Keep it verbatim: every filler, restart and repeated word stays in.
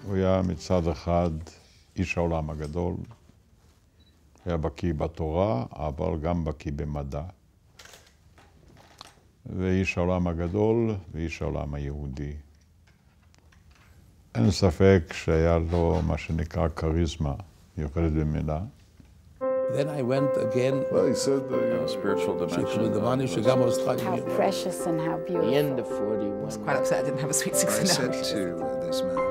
הוא היה מצד אחד איש העולם הגדול, היה בקיא בתורה, אבל גם בקיא במדע. ואיש העולם הגדול ואיש העולם היהודי. אין ספק שהיה לו מה שנקרא כריזמה, מיוחדת במילה. Then I went again. Well, he said the uh, spiritual dimension. How precious and how beautiful. The end of forty-one. I was quite upset I didn't have a sweet sixteen. I said to uh, this man,